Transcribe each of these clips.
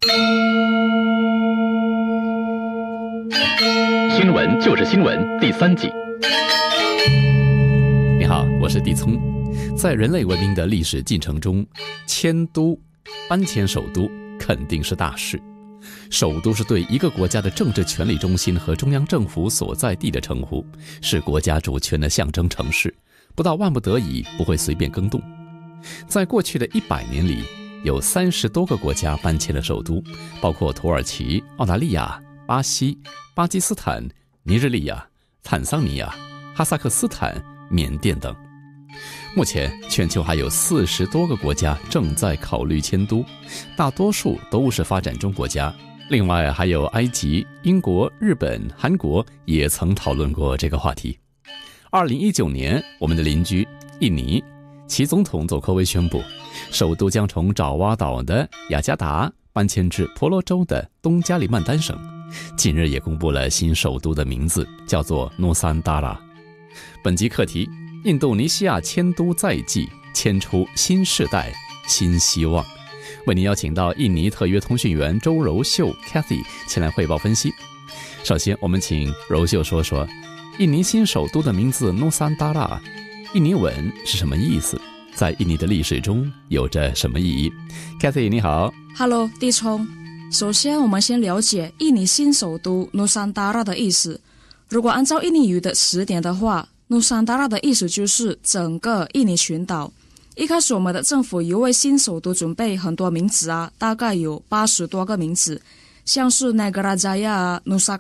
新闻就是新闻第3季。 你好，我是地聪。在人类文明的历史进程中，迁都、搬迁首都肯定是大事。首都是对一个国家的政治权力中心和中央政府所在地的称呼，是国家主权的象征城市，不到万不得已不会随便更动。在过去的100年里，有30多个国家搬迁了首都，包括土耳其、澳大利亚、巴西、巴基斯坦、尼日利亚、坦桑尼亚、哈萨克斯坦、缅甸等。目前全球还有40多个国家正在考虑迁都，大多数都是发展中国家。另外还有埃及、英国、日本、韩国也曾讨论过这个话题。2019年，我们的邻居印尼，其总统佐科威宣布，首都将从爪哇岛的雅加达搬迁至婆罗洲的东加里曼丹省。近日也公布了新首都的名字，叫做努桑达拉。本集课题：印度尼西亚迁都在即，迁出新世代新希望。为您邀请到印尼特约通讯员周柔秀 Kathy 前来汇报分析。首先我们请柔秀说说印尼新首都的名字努桑达拉，印尼文是什么意思，在印尼的历史中有着什么意义。 Kathy 你好。 Hello 地聪。首先我们先了解印尼新首都努桑达拉的意思。如果按照印尼语的词典的话，努桑达拉的意思就是整个印尼群岛。一开始我们的政府有为新首都准备很多名字啊，大概有80多个名字，像是 Negara Jaya、Nusa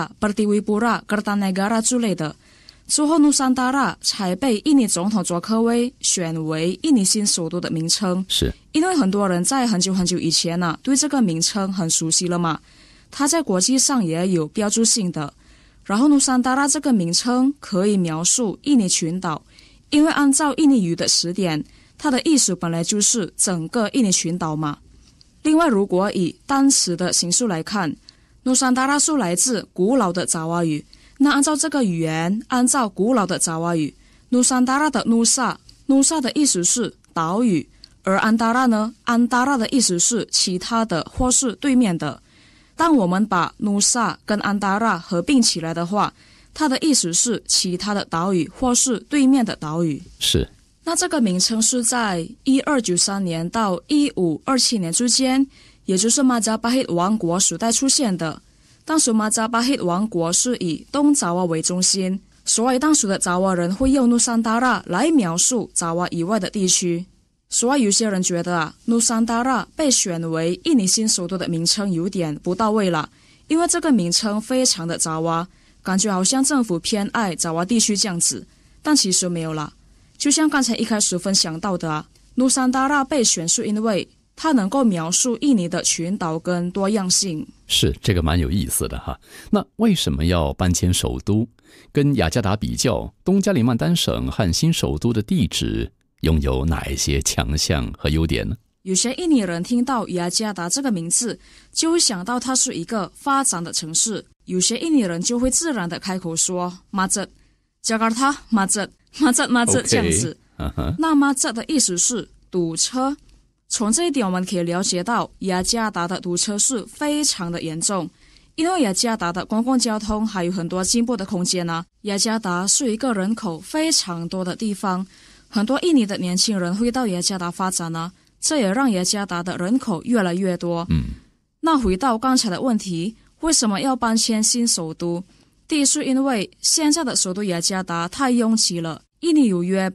Karya、Pertiwipura、Kertanegara 之类的。之后努桑达拉才被印尼总统佐科威选为印尼新首都的名称。 是因为很多人在很久很久以前呢，对这个名称很熟悉了嘛，它在国际上也有标志性的。然后努桑达拉这个名称可以描述印尼群岛，因为按照印尼语的词典，它的意思本来就是整个印尼群岛嘛。另外如果以单词的形式来看，努桑达拉是来自古老的爪哇语，那按照这个语言，按照古老的爪哇语，努桑达拉的努萨的意思是岛屿，而安达拉呢，安达拉的意思是其他的或是对面的。当我们把努萨跟安达拉合并起来的话，它的意思是其他的岛屿或是对面的岛屿。 是。 那这个名称是在1293年到1527年之间，也就是马扎巴希王国时代出现的。当时马扎巴希王国是以东爪哇为中心，所以当时的爪哇人会用努桑达拉来描述爪哇以外的地区。所以有些人觉得努桑达拉被选为印尼新首都的名称有点不到位了，因为这个名称非常的爪哇，感觉好像政府偏爱爪哇地区这样子，但其实没有啦。就像刚才一开始分享到的努桑达拉被选是因为它能够描述印尼的群岛跟多样性。 是，这个蛮有意思的哈。那为什么要搬迁首都？跟雅加达比较，东加里曼丹省和新首都的地址拥有哪一些强项和优点呢？ 有些印尼人听到雅加达这个名字，就会想到它是一个发展的城市。有些印尼人就会自然的开口说马哲、加卡塔、马哲、这样子。那马哲的意思是堵车。从这一点我们可以了解到雅加达的堵车是非常的严重，因为雅加达的公共交通还有很多进步的空间啊。雅加达是一个人口非常多的地方，很多印尼的年轻人会到雅加达发展啊，这也让雅加达的人口越来越多。那回到刚才的问题，为什么要搬迁新首都？第一是因为现在的首都雅加达太拥挤了，印尼有约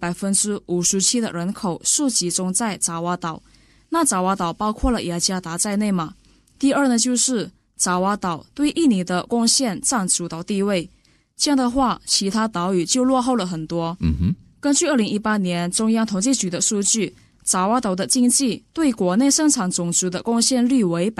57%的人口是集中在爪哇岛，那爪哇岛包括了雅加达在内嘛。第二呢，就是爪哇岛对印尼的贡献占主导地位，这样的话其他岛屿就落后了很多。根据2018年中央统计局的数据，爪哇岛的经济对国内生产总值的贡献率为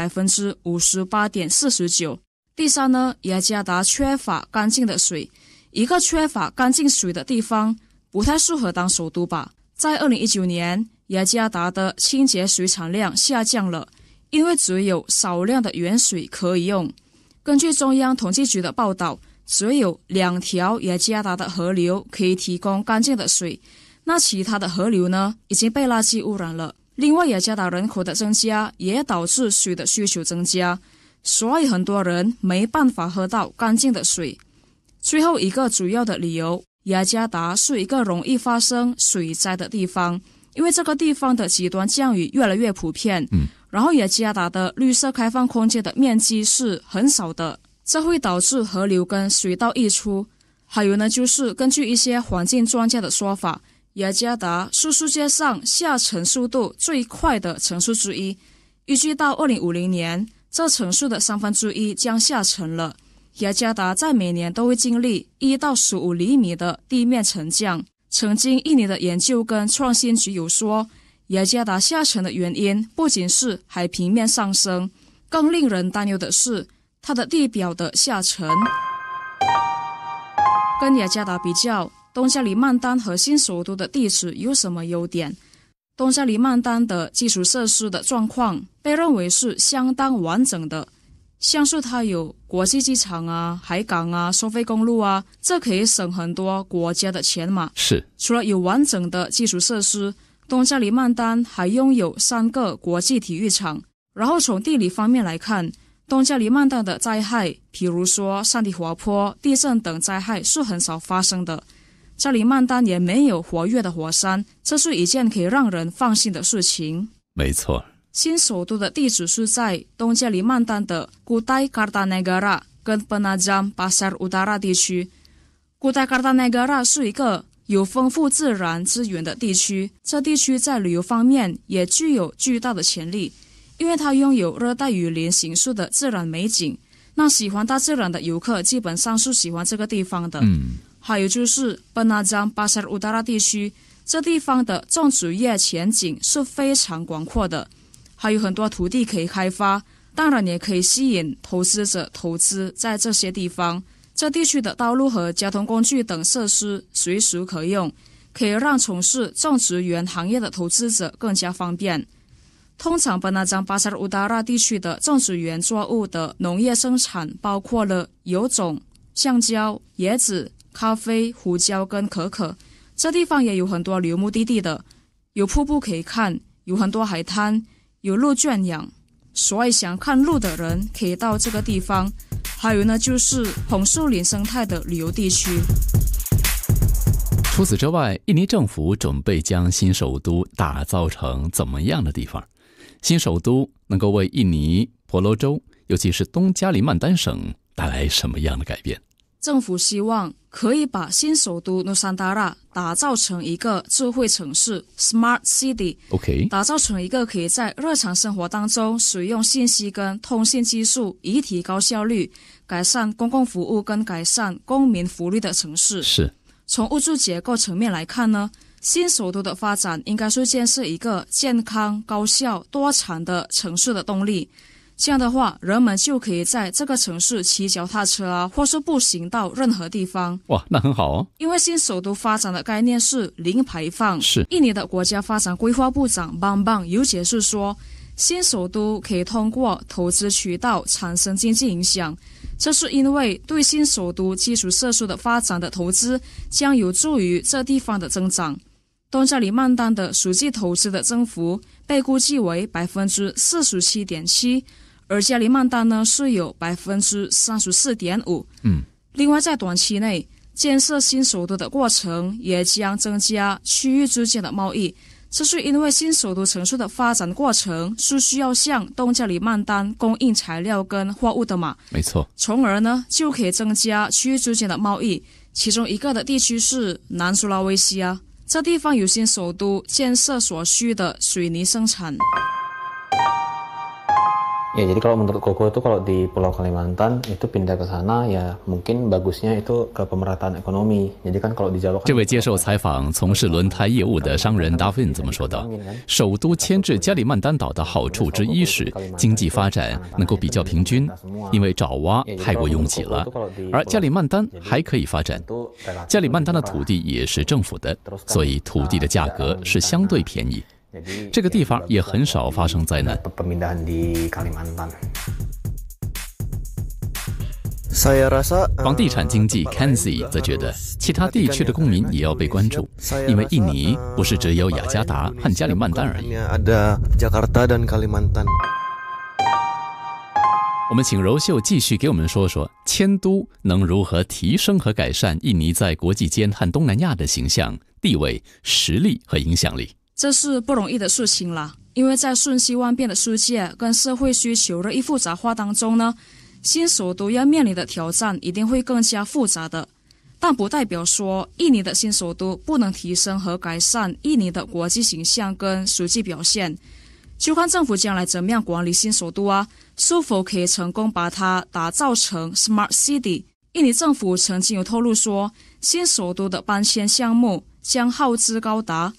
58.49%。 第三呢，雅加达缺乏干净的水，一个缺乏干净水的地方不太适合当首都吧。在2019年，雅加达的清洁水产量下降了，因为只有少量的原水可以用。根据中央统计局的报道，只有2条雅加达的河流可以提供干净的水，那其他的河流呢，已经被垃圾污染了。 另外，雅加达人口的增加也导致水的需求增加，所以很多人没办法喝到干净的水。最后一个主要的理由，雅加达是一个容易发生水灾的地方，因为这个地方的极端降雨越来越普遍，然后雅加达的绿色开放空间的面积是很少的，这会导致河流跟水道溢出。还有呢，就是根据一些环境专家的说法，雅加达是世界上下沉速度最快的城市之一，预计到2050年，这城市的1/3将下沉了。雅加达在每年都会经历1到15厘米的地面沉降。曾经印尼的研究跟创新局有说，雅加达下沉的原因不仅是海平面上升，更令人担忧的是它的地表的下沉。跟雅加达比较，东加里曼丹和新首都的地址有什么优点？东加里曼丹的基础设施的状况被认为是相当完整的，像是它有国际机场啊、海港啊、收费公路啊，这可以省很多国家的钱嘛。 是， 除了有完整的基础设施，东加里曼丹还拥有3个国际体育场。然后从地理方面来看，东加里曼丹的灾害，比如说山体滑坡、地震等灾害是很少发生的。加里曼丹也没有活跃的火山，这是一件可以让人放心的事情。 没错。 新首都的地址是在东加里曼丹的Kutai Kartanegara 跟 Penajam Pasar Utara 地区。Kutai Kartanegara 是一个有丰富自然资源的地区，这地区在旅游方面也具有巨大的潜力，因为它拥有热带雨林形式的自然美景。那喜欢大自然的游客基本上是喜欢这个地方的。还有就是 Penajam Pasar Utara 地区，这地方的种植业前景是非常广阔的，还有很多土地可以开发，当然也可以吸引投资者投资在这些地方。这地区的道路和交通工具等设施随时可用，可以让从事种植园行业的投资者更加方便。通常Penajam Pasar Utara 地区的种植园作物的农业生产包括了油种、橡胶、椰子、咖啡、胡椒跟可可。这地方也有很多旅游目的地的，有瀑布可以看，有很多海滩，有鹿圈养，所以想看鹿的人可以到这个地方。还有呢，就是红树林生态的旅游地区。 除此之外，印尼政府准备将新首都打造成怎么样的地方？新首都能够为印尼婆罗洲，尤其是东加里曼丹省带来什么样的改变？ 政府希望可以把新首都 Nusantara 打造成一个智慧城市 Smart City， 打造成一个可以在日常生活当中使用信息跟通信技术，以提高效率、改善公共服务跟改善公民福利的城市。 是。 从物质结构层面来看呢，新首都的发展应该是建设一个健康、高效、多产的城市的动力。这样的话，人们就可以在这个城市骑脚踏车啊，或是步行到任何地方。 哇，那很好哦。 因为新首都发展的概念是零排放。 是。 印尼的国家发展规划部长邦邦有解释说，新首都可以通过投资渠道产生经济影响，这是因为对新首都基础设施的发展的投资将有助于这地方的增长。东加里曼丹的实际投资的增幅被估计为 47.7%，而加里曼丹呢是有 34.5%。另外在短期内，建设新首都的过程也将增加区域之间的贸易，这是因为新首都城市的发展过程是需要向东加里曼丹供应材料跟货物的嘛。 没错。 从而呢就可以增加区域之间的贸易。其中一个的地区是南苏拉威西亚，这地方有新首都建设所需的水泥生产。 Ya, jadi kalau menurut Koko itu kalau di Pulau Kalimantan itu pindah ke sana ya mungkin bagusnya itu ke pemerataan ekonomi. Jadi kan kalau di Jawa 这位接受采访从事轮胎业务的商人达芬这么说道：首都迁至加里曼丹岛的好处之一是经济发展能够比较平均，因为爪哇太过拥挤了，而加里曼丹还可以发展。加里曼丹的土地也是政府的，所以土地的价格是相对便宜。这个地方也很少发生灾难。 房地产经纪 Kenzie 则觉得，其他地区的公民也要被关注，因为印尼不是只有雅加达和加里曼丹而已。我们请柔秀继续给我们说说，迁都能如何提升和改善印尼在国际间和东南亚的形象、地位、实力和影响力。 这是不容易的事情啦，因为在瞬息万变的世界跟社会需求日益复杂化当中呢，新首都要面临的挑战一定会更加复杂的，但不代表说印尼的新首都不能提升和改善印尼的国际形象跟实际表现。就看政府将来怎么样管理新首都啊，是否可以成功把它打造成 Smart City。 印尼政府曾经有透露说，新首都的搬迁项目将耗资高达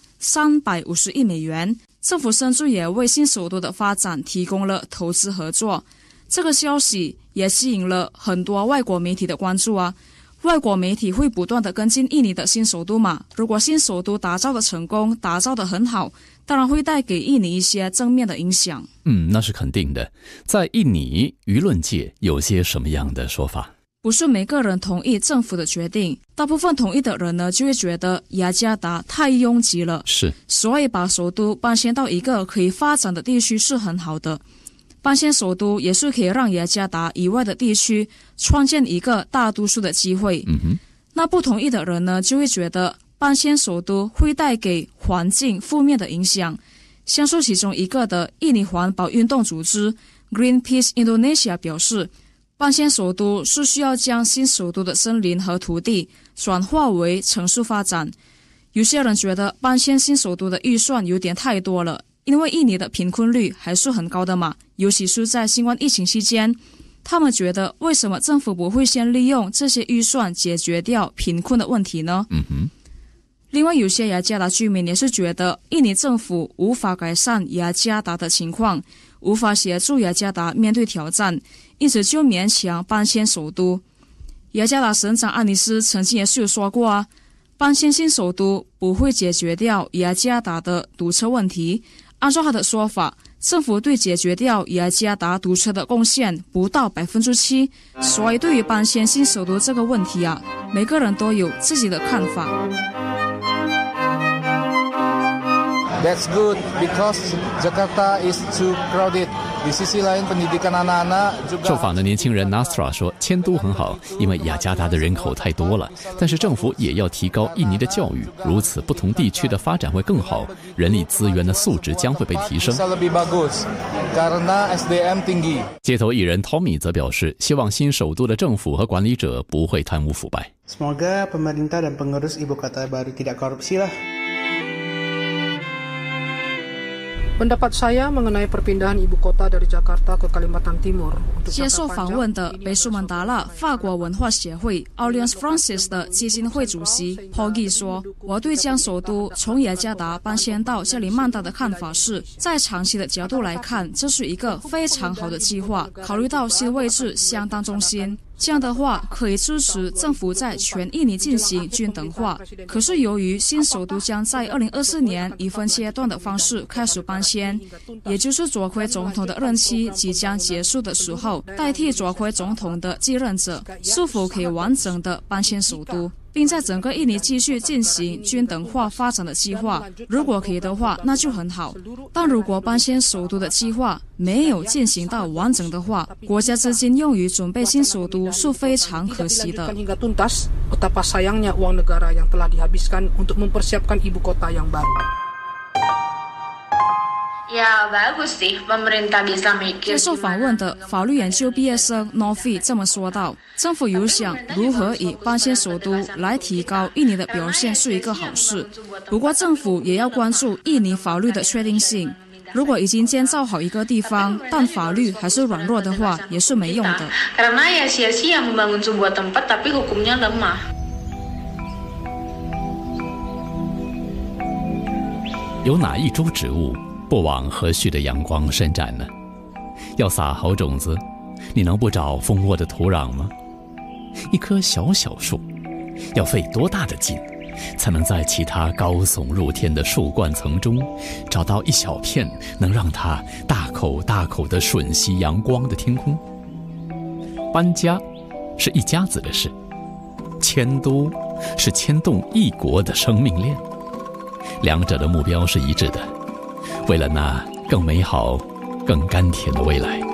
350亿美元，政府甚至也为新首都的发展提供了投资合作。这个消息也吸引了很多外国媒体的关注啊。外国媒体会不断的跟进印尼的新首都嘛，如果新首都打造的成功，打造的很好，当然会带给印尼一些正面的影响。 那是肯定的。在印尼舆论界有些什么样的说法？ 不是每个人同意政府的决定，大部分同意的人呢，就会觉得雅加达太拥挤了， 是， 所以把首都搬迁到一个可以发展的地区是很好的。搬迁首都也是可以让雅加达以外的地区创建一个大都市的机会。那不同意的人呢，就会觉得搬迁首都会带给环境负面的影响。像是其中一个的印尼环保运动组织 Greenpeace Indonesia 表示，搬迁首都是需要将新首都的森林和土地转化为城市发展。有些人觉得搬迁新首都的预算有点太多了，因为印尼的贫困率还是很高的嘛，尤其是在新冠疫情期间，他们觉得为什么政府不会先利用这些预算解决掉贫困的问题呢？另外有些雅加达居民也是觉得印尼政府无法改善雅加达的情况，无法协助雅加达面对挑战，因此就勉强搬迁首都。雅加达省长安尼斯曾经也是有说过啊，搬迁新首都不会解决掉雅加达的堵车问题。按照他的说法，政府对解决掉雅加达堵车的贡献不到7%，所以对于搬迁新首都这个问题啊，每个人都有自己的看法。 That's good because Jakarta is too crowded. Di sisi lain, pendidikan anak-anak juga. 受访的年轻人 Nasra 说，迁都很好，因为雅加达的人口太多了，但是政府也要提高印尼的教育，如此不同地区的发展会更好，人力资源的素质将会被提升。街头艺人 Tommy 则表示，希望新首都的政府和管理者不会贪污腐败。 Semoga pemerintah dan pengurus ibu kota baru tidak korupsi lah. Pendapat saya mengenai perpindahan ibu kota dari Jakarta ke Kalimantan Timur. 接受访问的北苏门答腊法国文化协会 Alliance Française 的基金会主席 Poggy 说，我对将首都从雅加达搬迁到加里曼丹的看法是，在长期的角度来看，这是一个非常好的计划，考虑到新位置相当中心，这样的话可以支持政府在全印尼进行均等化。可是由于新首都将在2024年以分阶段的方式开始搬迁，也就是佐奎总统的任期即将结束的时候，代替佐奎总统的继任者是否可以完整的搬迁首都，并在整个印尼继续进行均等化发展的计划。如果可以的话，那就很好。但如果搬迁首都的计划没有进行到完整的话，国家资金用于准备新首都是非常可惜的。 Betapa sayangnya uang negara yang telah dihabiskan untuk mempersiapkan ibu kota yang baru. Ya bagus sih, pemerintah bisa mikir. 接受访问的法律研究毕业生 Novi 这么说道：“政府有想如何以搬迁首都来提高印尼的表现是一个好事，不过政府也要关注印尼法律的确定性。如果已经建造好一个地方，但法律还是软弱的话，也是没用的。” Karena ya sia-sia membangun sebuah tempat tapi hukumnya lemah. 有哪一株植物不往和煦的阳光伸展呢？要撒好种子，你能不找丰沃的土壤吗？一棵小小树，要费多大的劲，才能在其他高耸入天的树冠层中，找到一小片能让它大口大口地吮吸阳光的天空？搬家是一家子的事，迁都是牵动一国的生命链，两者的目标是一致的，为了那更美好、更甘甜的未来。